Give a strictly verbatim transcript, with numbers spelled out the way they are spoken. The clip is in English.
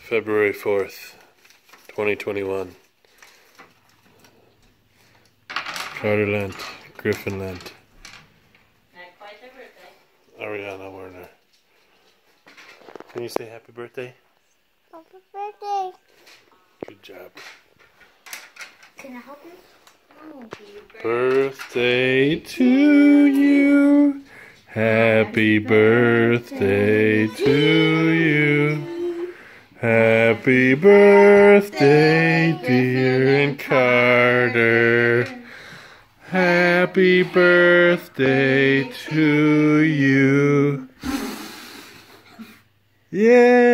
February fourth, twenty twenty-one. Carterland, Griffinland. Not quite their birthday. Ariana Werner. Can you say happy birthday? Happy birthday. Good job. Can I help you? No. Birthday to you. Happy birthday to you. Happy birthday, dear and Carter. Happy birthday to you. Yeah.